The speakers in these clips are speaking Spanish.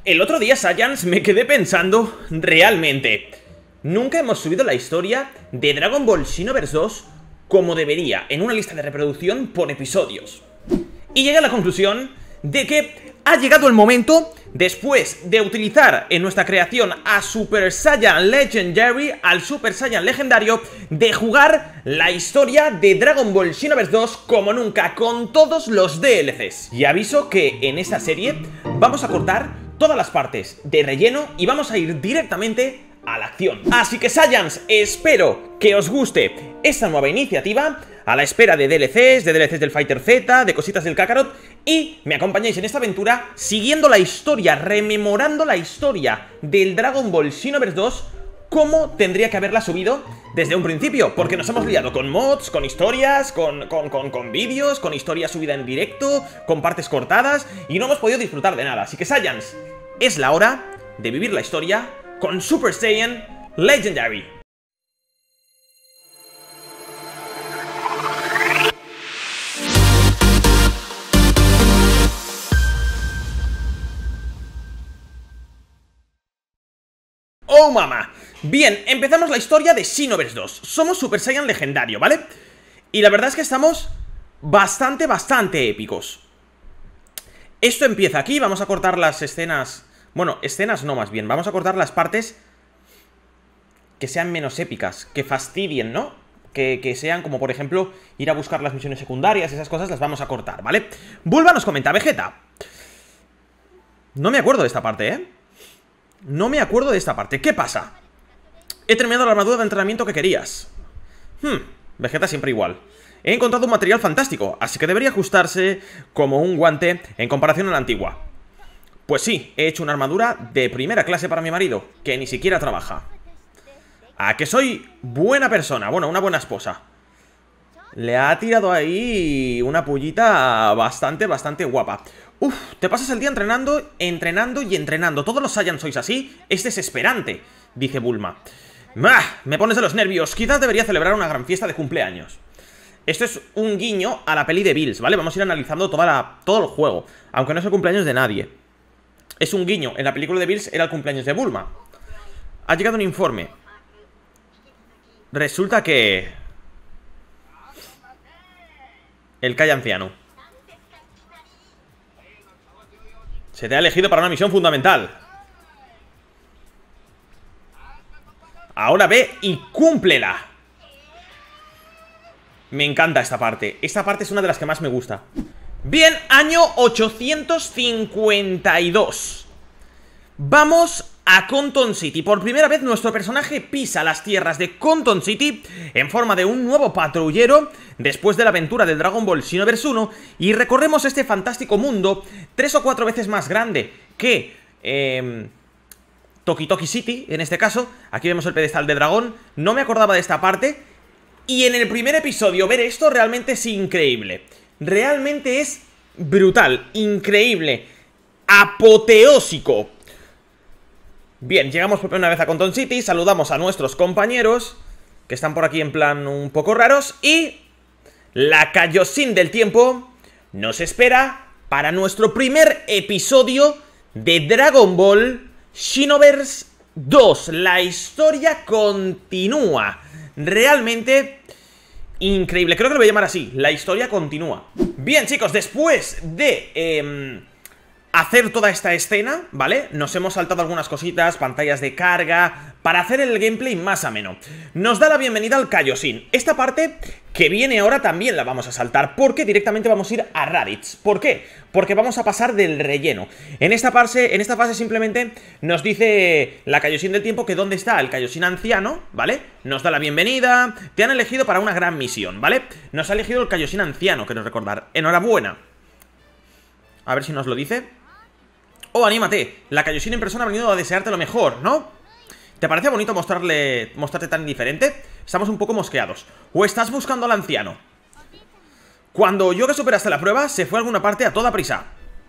El otro día, Saiyans, me quedé pensando, realmente, nunca hemos subido la historia de Dragon Ball Xenoverse 2 como debería, en una lista de reproducción por episodios. Y llegué a la conclusión de que ha llegado el momento, después de utilizar en nuestra creación a Super Saiyan Legendary, al Super Saiyan Legendario, de jugar la historia de Dragon Ball Xenoverse 2 como nunca, con todos los DLCs. Y aviso que en esta serie vamos a cortar todas las partes de relleno y vamos a ir directamente a la acción. Así que, Saiyans, espero que os guste esta nueva iniciativa, a la espera de DLCs del Fighter Z, de cositas del Kakarot, y me acompañáis en esta aventura siguiendo la historia, rememorando la historia del Dragon Ball Xenoverse 2 como tendría que haberla subido desde un principio, porque nos hemos liado con mods, con historias, con vídeos, con historia subida en directo, con partes cortadas, y no hemos podido disfrutar de nada. Así que, Saiyans, es la hora de vivir la historia con Super Saiyan Legendary. ¡Oh, mamá! Bien, empezamos la historia de Xenoverse 2. Somos Super Saiyan Legendario, ¿vale? Y la verdad es que estamos bastante épicos. Esto empieza aquí, vamos a cortar las escenas... Bueno, escenas no, más bien, vamos a cortar las partes que sean menos épicas, que fastidien, ¿no? Que sean como, por ejemplo, ir a buscar las misiones secundarias, esas cosas las vamos a cortar, ¿vale? Bulma nos comenta, Vegeta, no me acuerdo de esta parte, ¿eh? No me acuerdo de esta parte, ¿qué pasa? He terminado la armadura de entrenamiento que querías. Vegeta siempre igual. He encontrado un material fantástico, así que debería ajustarse como un guante en comparación a la antigua. Pues sí, he hecho una armadura de primera clase para mi marido, que ni siquiera trabaja. ¿A que soy buena persona? Bueno, una buena esposa. Le ha tirado ahí una pullita bastante guapa. Uf, te pasas el día entrenando y entrenando. Todos los Saiyans sois así, es desesperante, dice Bulma. Me pones de los nervios, quizás debería celebrar una gran fiesta de cumpleaños. Esto es un guiño a la peli de Bills, ¿vale? Vamos a ir analizando todo el juego, aunque no es el cumpleaños de nadie. Es un guiño, en la película de Bills era el cumpleaños de Bulma. Ha llegado un informe. Resulta que... el Kai anciano se te ha elegido para una misión fundamental. Ahora ve y cúmplela. Me encanta esta parte. Esta parte es una de las que más me gusta. Bien, año 852. Vamos a Conton City. Por primera vez nuestro personaje pisa las tierras de Conton City en forma de un nuevo patrullero después de la aventura del Dragon Ball Xenoverse 1, y recorremos este fantástico mundo 3 o 4 veces más grande que Toki Toki City, en este caso. Aquí vemos el pedestal de dragón. No me acordaba de esta parte, y en el primer episodio ver esto realmente es increíble. Realmente es brutal, increíble, apoteósico. Bien, llegamos por primera vez a Conton City, saludamos a nuestros compañeros, que están por aquí en plan un poco raros, y la Kaioshin del tiempo nos espera para nuestro primer episodio de Dragon Ball Xenoverse 2. La historia continúa. Realmente increíble, creo que lo voy a llamar así, la historia continúa. Bien, chicos, después de hacer toda esta escena, ¿vale? Nos hemos saltado algunas cositas, pantallas de carga, para hacer el gameplay más ameno. Nos da la bienvenida al Kaioshin. Esta parte que viene ahora también la vamos a saltar, porque directamente vamos a ir a Raditz. ¿Por qué? Porque vamos a pasar del relleno. En esta fase simplemente nos dice la Kaioshin del tiempo que dónde está el Kaioshin anciano, ¿vale? Nos da la bienvenida, te han elegido para una gran misión, ¿vale? Nos ha elegido el Kaioshin anciano, quiero recordar. Enhorabuena. A ver si nos lo dice. Oh, anímate, la Kaioshin en persona ha venido a desearte lo mejor, ¿no? ¿Te parece bonito mostrarte tan indiferente? Estamos un poco mosqueados. ¿O estás buscando al anciano? Cuando oyó que superaste la prueba, se fue a alguna parte a toda prisa.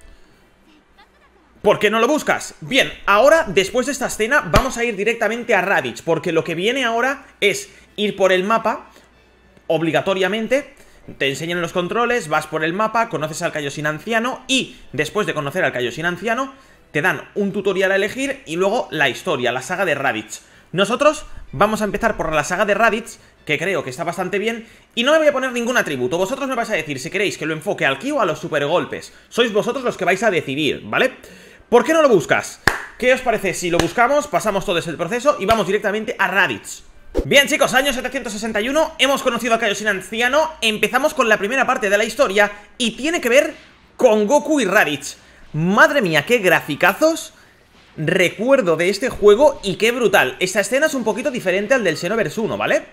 ¿Por qué no lo buscas? Bien, ahora, después de esta escena, vamos a ir directamente a Raditz, porque lo que viene ahora es ir por el mapa, obligatoriamente. Te enseñan los controles, vas por el mapa, conoces al Kaioshin anciano, y después de conocer al Kaioshin anciano, te dan un tutorial a elegir y luego la historia, la saga de Raditz. Nosotros vamos a empezar por la saga de Raditz, que creo que está bastante bien, y no me voy a poner ningún atributo. Vosotros me vais a decir si queréis que lo enfoque al ki o a los super golpes. Sois vosotros los que vais a decidir, ¿vale? ¿Por qué no lo buscas? ¿Qué os parece si lo buscamos, pasamos todo ese proceso y vamos directamente a Raditz? Bien, chicos, año 761, hemos conocido a Kaioshin anciano, empezamos con la primera parte de la historia y tiene que ver con Goku y Raditz. Madre mía, qué graficazos recuerdo de este juego y qué brutal. Esta escena es un poquito diferente al del Xenoverse 1, ¿vale?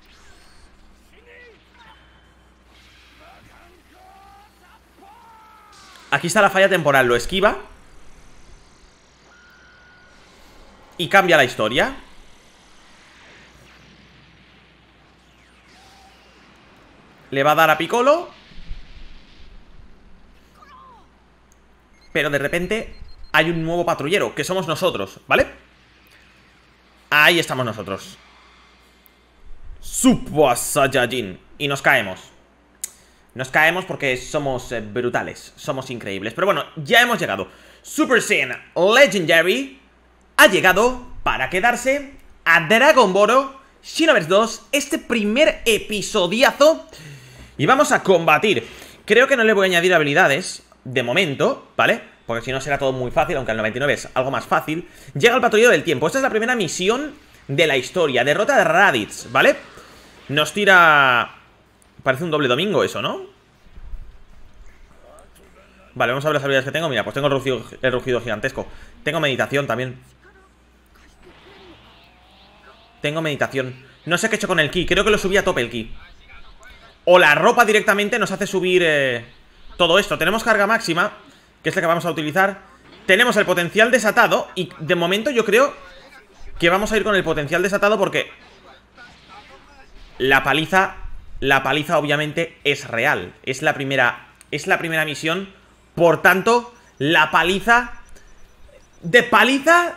Aquí está la falla temporal, lo esquiva y cambia la historia. Le va a dar a Piccolo, pero de repente hay un nuevo patrullero, que somos nosotros, ¿vale? Ahí estamos nosotros, Super Saiyajin. Y nos caemos. Nos caemos porque somos brutales, somos increíbles. Pero bueno, ya hemos llegado. Super Saiyan Legendary ha llegado para quedarse a Dragon Ball Xenoverse 2, este primer episodiazo. Y vamos a combatir. Creo que no le voy a añadir habilidades de momento, ¿vale? Porque si no será todo muy fácil, aunque el 99 es algo más fácil. Llega el patrullero del tiempo. Esta es la primera misión de la historia. Derrota de Raditz, ¿vale? Nos tira... Parece un doble domingo eso, ¿no? Vale, vamos a ver las habilidades que tengo. Mira, pues tengo el rugido gigantesco. Tengo meditación también. Tengo meditación. No sé qué he hecho con el ki. Creo que lo subí a tope el ki. O la ropa directamente nos hace subir todo esto. Tenemos carga máxima, que es la que vamos a utilizar. Tenemos el potencial desatado. Y de momento yo creo que vamos a ir con el potencial desatado porque la paliza obviamente es real. Es la primera misión. Por tanto, la paliza de paliza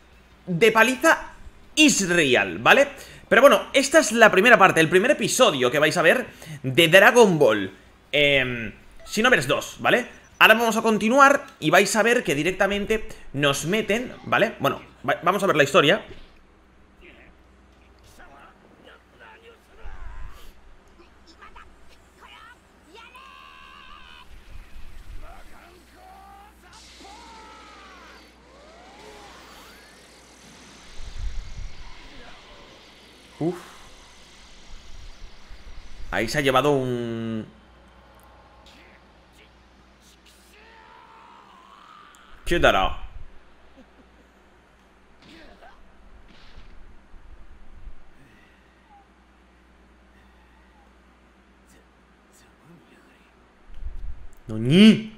is real, ¿vale? Pero bueno, esta es la primera parte, el primer episodio que vais a ver de Dragon Ball Xenoverse 2, ¿vale? Ahora vamos a continuar y vais a ver que directamente nos meten, ¿vale? Bueno, vamos a ver la historia. Uf. Ahí se ha llevado un... ¿Qué dará? ¡Noñi!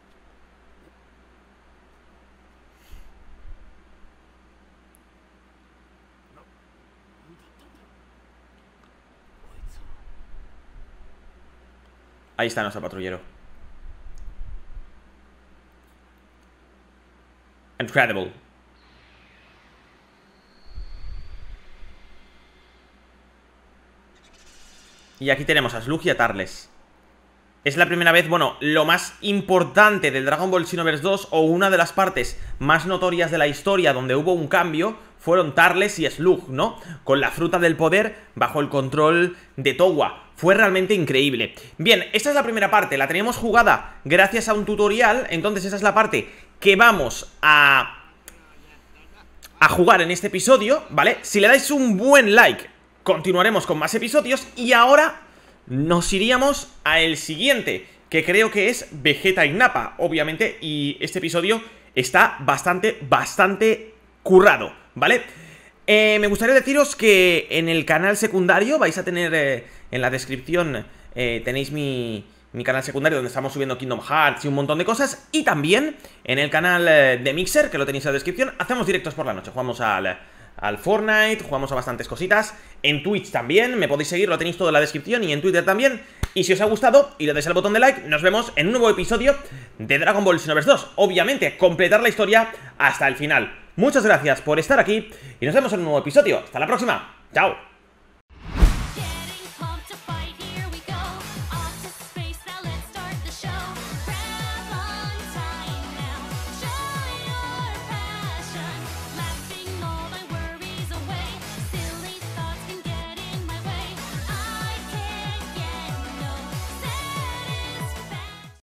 Ahí está nuestro patrullero. Incredible. Y aquí tenemos a Slug y a Turles. Es la primera vez, bueno, lo más importante del Dragon Ball Xenoverse 2, o una de las partes más notorias de la historia donde hubo un cambio, fueron Turles y Slug, ¿no? Con la fruta del poder bajo el control de Towa. Fue realmente increíble. Bien, esta es la primera parte, la teníamos jugada gracias a un tutorial. Entonces esa es la parte que vamos a jugar en este episodio, ¿vale? Si le dais un buen like, continuaremos con más episodios. Y ahora nos iríamos a el siguiente, que creo que es Vegeta y Nappa, obviamente. Y este episodio está bastante currado, ¿vale? Me gustaría deciros que en el canal secundario vais a tener en la descripción, tenéis mi canal secundario donde estamos subiendo Kingdom Hearts y un montón de cosas. Y también en el canal de Mixer, que lo tenéis en la descripción, hacemos directos por la noche. Jugamos al Fortnite, jugamos a bastantes cositas. En Twitch también, me podéis seguir, lo tenéis todo en la descripción, y en Twitter también. Y si os ha gustado y le dais al botón de like, nos vemos en un nuevo episodio de Dragon Ball Xenoverse 2. Obviamente, completar la historia hasta el final. Muchas gracias por estar aquí y nos vemos en un nuevo episodio. Hasta la próxima. Chao.